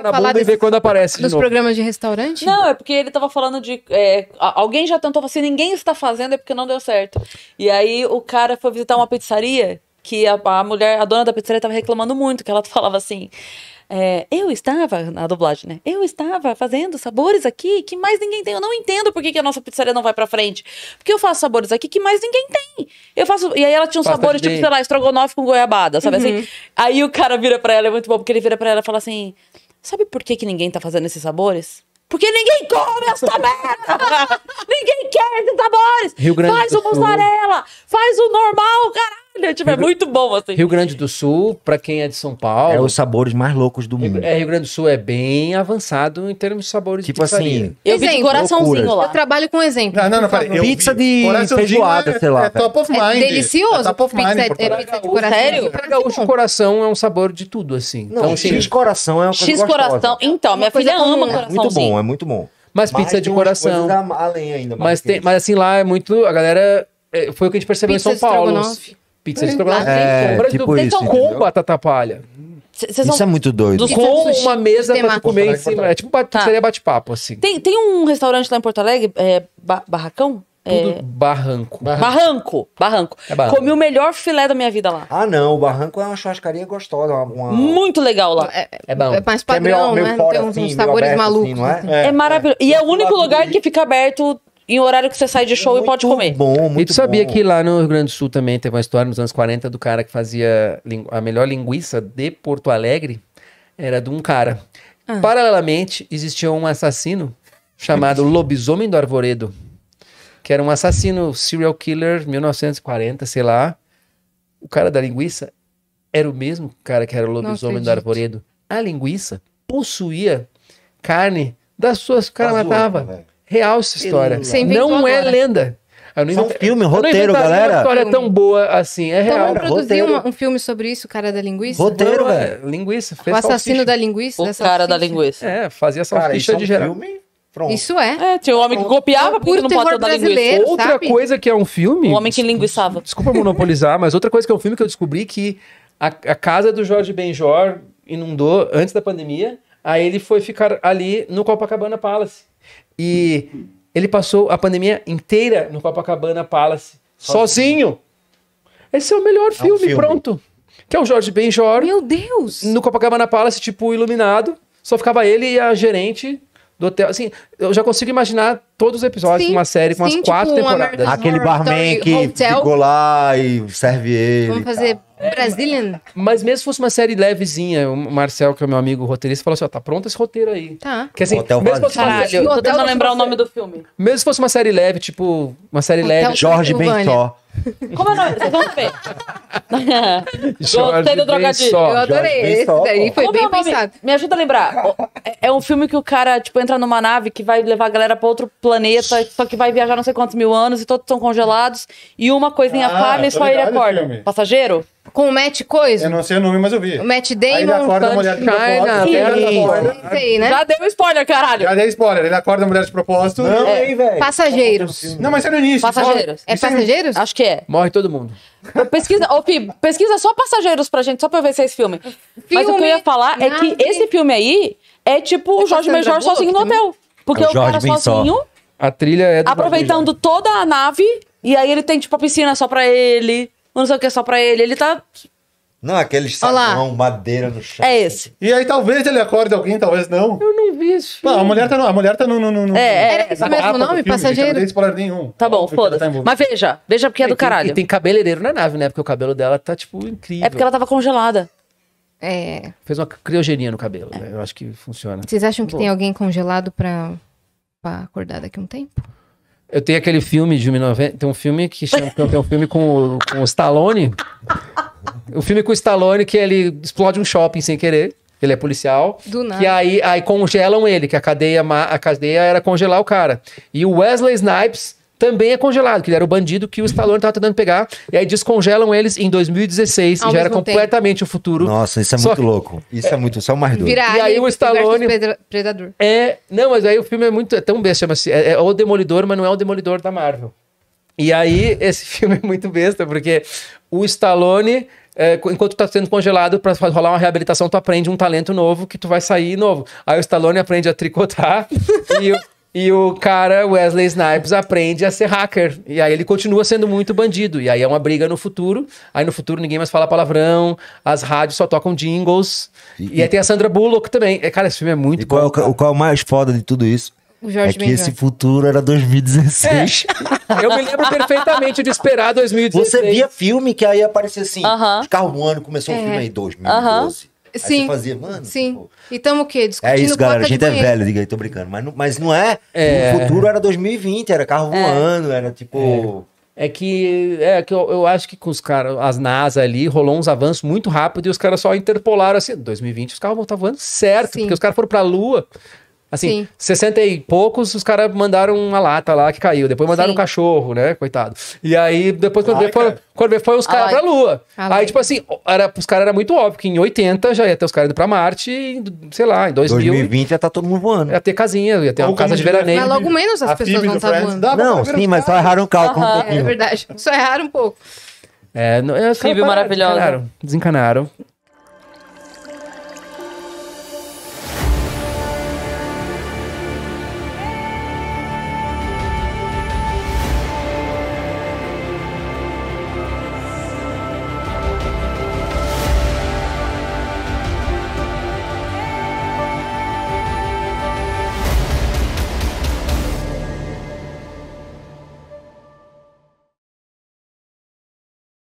na bunda e ver quando aparece de Dos novo. programas de restaurante? Não, é porque ele tava falando de... alguém já tentou, se ninguém está fazendo é porque não deu certo. E aí o cara foi visitar uma pizzaria que a mulher, a dona da pizzaria tava reclamando muito, que ela falava assim... eu estava, na dublagem, né? Eu estava fazendo sabores aqui que mais ninguém tem. Eu não entendo por que a nossa pizzaria não vai pra frente. Porque eu faço sabores aqui que mais ninguém tem. Eu faço. E aí ela tinha uns sabores, tipo, sei lá, estrogonofe com goiabada, sabe assim? Aí o cara vira pra ela, é muito bom, porque ele vira pra ela e fala assim: sabe por que ninguém tá fazendo esses sabores? Porque ninguém come essa merda! Ninguém quer esses sabores! Rio Grande faz do o mussarela! Faz o normal, caralho! Tipo, é muito bom, assim. Rio Grande do Sul, pra quem é de São Paulo... É os sabores mais loucos do mundo. Rio Grande do Sul é bem avançado em termos de sabores Tipo de pizzaria. assim... Eu vi de coraçãozinho lá. Eu trabalho com exemplo. Não, peraí. Pizza de feijoada, sei lá. É top of mind. Delicioso. É top of mind. Pizza de coração. Sério? Pra gaúcho, coração é um sabor de tudo, assim. Não, Então, assim, X-coração é uma coisa X-coração. gostosa. Então, minha coisa filha comum, ama né? coraçãozinho. É muito bom. mas pizza de tem umas coração. coisas além ainda. Mas, mas assim, lá é muito... A galera... Foi o que a gente percebeu Pizza em São Paulo. estrogonofe. Pizza de estrogonofe. É, Por tipo vocês isso, estão com entendeu? batata palha. Isso é muito doido. Dos- Com sushi, uma mesa pra temaki. tu comer em cima. É tipo pizzaria bate-papo, assim. Tem um restaurante lá em Porto Alegre, Barracão? Tudo barranco. Barranco. É barranco. Comi o melhor filé da minha vida lá. Ah, não. O Barranco é uma churrascaria gostosa. Muito legal lá. É bom. É mais Que é padrão, meio né? fora, Tem uns assim, meio sabores aberto, malucos. assim, não é? assim. É maravilhoso. E é o único lugar que fica aberto em horário que você sai de show e pode comer. Bom, muito E tu sabia bom. que lá no Rio Grande do Sul também teve uma história nos anos 40 do cara que fazia a melhor linguiça de Porto Alegre? Era de um cara. Paralelamente, existia um assassino chamado Lobisomem do Arvoredo, que era um assassino serial killer, 1940, sei lá. O cara da linguiça era o mesmo cara que era o Lobisomem do acredito. Arvoredo. A linguiça possuía carne das suas... O cara Tá zoando, matava. velho. Real essa história. Você inventou Não é agora. lenda. Eu não Isso é um inventei- filme, um eu não roteiro, inventaria galera. uma história tão boa assim. É Então real. vamos produzir roteiro. um filme sobre isso, o cara da linguiça? Roteiro, Não, velho. Linguiça. O Fez assassino salsicha. da linguiça? O da cara da salsicha? linguiça. É, fazia Cara, isso salsicha é um de geral. filme... Pronto. Isso é. Tinha um homem que copiava, porque Puro não pode ter terror da linguiça. brasileiro. Outra sabe? coisa que é um filme... O homem que linguiçava. Desculpa monopolizar, mas outra coisa que é um filme que eu descobri que a casa do Jorge Benjor inundou antes da pandemia, aí ele foi ficar ali no Copacabana Palace. E ele passou a pandemia inteira no Copacabana Palace, sozinho. Esse é o melhor filme, filme. pronto. Que é o Jorge Benjor Meu Deus! no Copacabana Palace, tipo, iluminado. Só ficava ele e a gerente do hotel. Assim, eu já consigo imaginar todos os episódios Sim, de uma série com sim, as 4 tipo um temporadas. American Aquele Horror barman Story que Hotel. ficou lá e serve ele. Vamos fazer Brazilian? Mas mesmo se fosse uma série levezinha, o Marcel, que é meu amigo roteirista, falou assim, ó, tá pronto esse roteiro aí. Tá. Que assim, Hotel mesmo se fosse uma Caralho, série- eu tô Hotel tentando do lembrar o nome do filme. mesmo se fosse uma série leve, tipo, uma série Hotel leve. Jorge Transilvânia. Bençó. Como é o nome? Vocês vão ver. Gostei do trocadilho. Bençó. Eu adorei. Jorge Esse Bençó, daí pô. foi Como é bem o nome? pensado. Me ajuda a lembrar. É um filme que o cara, tipo, entra numa nave que vai levar a galera pra outro planeta, só que vai viajar não sei quantos mil anos e todos são congelados. E uma coisinha falha e tô só ele ligado esse acorda. filme. Passageiro? Com o Matt Coisa. Eu não sei o nome, mas eu vi. O Matt Aí ele Damon. acorda a mulher de China, propósito. Sim. Isso aí, né? Já deu spoiler, caralho. Já dei spoiler. Ele acorda a mulher de propósito. Não, aí, velho. Passageiros. Não, mas é no início. Passageiros. É passageiros? Acho que é. Morre todo mundo. Pesquisa, ô, Fih, pesquisa só Passageiros pra gente, só pra eu ver se é esse filme. Mas o que eu Filme, ia falar é que nave. esse filme aí é tipo o Jorge Sandra Benjor Bullock sozinho no também? hotel. Porque É o o cara Jorge Bençó. sozinho, A trilha é do aproveitando toda a nave, e aí ele tem tipo a piscina só pra ele, não sei o que só pra ele. Ele tá... Não, aqueles Olha lá. sabão, madeira no chão. É esse. E aí talvez ele acorde alguém, talvez não. Eu não vi esse Não, filme. a mulher tá no... Era esse na mesmo capa do nome, filme, gente, Passageiro? Eu não dei spoiler nenhum. Tá bom, Porque ela foda-se. tá envolvida. Mas veja porque é do caralho. E tem cabeleireiro na nave, né? Porque o cabelo dela tá, tipo, incrível. É porque ela tava congelada. É. Fez uma criogenia no cabelo, né? Eu acho que funciona. Vocês acham que tem alguém congelado pra acordar daqui a um tempo? Eu tenho aquele filme de 1990. Tem um filme que chama. Tem um filme com o Stallone. O filme com o Stallone que ele explode um shopping sem querer. Ele é policial. Do nada. Que aí congelam ele, que a cadeia era congelar o cara. E o Wesley Snipes também é congelado, que ele era o bandido que o Stallone tava tentando pegar. E aí descongelam eles em 2016. Ao Já era mesmo completamente o futuro. Nossa, isso é Só muito que- louco. Isso é muito... Isso é o mais doido. Virar E aí Alien o Stallone- versus Predador. Não, mas aí o filme é tão besta, chama-se. É o Demolidor, mas não é o Demolidor da Marvel. E aí esse filme é muito besta, porque o Stallone enquanto tu tá sendo congelado pra rolar uma reabilitação, tu aprende um talento novo que tu vai sair novo. Aí o Stallone aprende a tricotar e o cara, Wesley Snipes, aprende a ser hacker. E aí ele continua sendo muito bandido. E aí é uma briga no futuro. Aí no futuro ninguém mais fala palavrão, as rádios só tocam jingles. E aí tem a Sandra Bullock também. Cara, esse filme é muito E qual, bom. qual é o mais foda de tudo isso? O Jorge É que Ben esse Jor. futuro era 2016. Eu me lembro perfeitamente de esperar 2016. Você via filme que aí aparecia assim, Aham. os carros voando, começou o filme aí, 2012. Aí Sim. você fazia, mano... Sim. pô, E tamo o quê? Discutindo é isso, galera, a placa de gente é banheiro. velho, diga aí, tô brincando. Mas não é, É. o futuro era 2020, era carro voando, era tipo... É que eu acho que com os caras, as NASA ali, rolou uns avanços muito rápido e os caras só interpolaram assim, 2020 os carros vão estar voando certo, Sim. porque os caras foram pra Lua. Assim, Sim. 60 e poucos, os caras mandaram uma lata lá que caiu. Depois mandaram Sim. um cachorro, né? Coitado. E aí, depois, quando Ai, veio, foi os caras Ai. pra Lua. Ai. Aí, tipo assim, os caras era muito óbvio que em 80 já ia ter os caras indo pra Marte e, sei lá, em 2000 2020 já tá todo mundo voando. ia ter casinha, ia ter uma Ou como casa de diria veraneio. Mas logo menos as a pessoas Phoebe vão do estar Friends, voando. dá pra Não, ver sim, os mas só caras. erraram o cálculo um É pouquinho. verdade. Só erraram um pouco. Os caras Phoebe maravilhosa. Desencanaram.